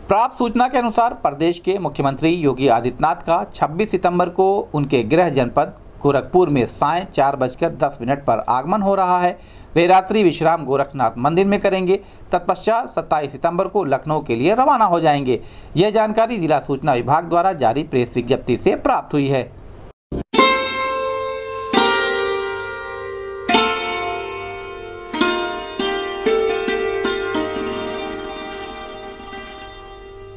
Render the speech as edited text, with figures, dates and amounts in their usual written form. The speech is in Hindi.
प्राप्त सूचना के अनुसार प्रदेश के मुख्यमंत्री योगी आदित्यनाथ का 26 सितंबर को उनके गृह जनपद गोरखपुर में सायं 4:10 पर आगमन हो रहा है। वे रात्रि विश्राम गोरखनाथ मंदिर में करेंगे। तत्पश्चात 27 सितंबर को लखनऊ के लिए रवाना हो जाएंगे। यह जानकारी जिला सूचना विभाग द्वारा जारी प्रेस विज्ञप्ति से प्राप्त हुई है।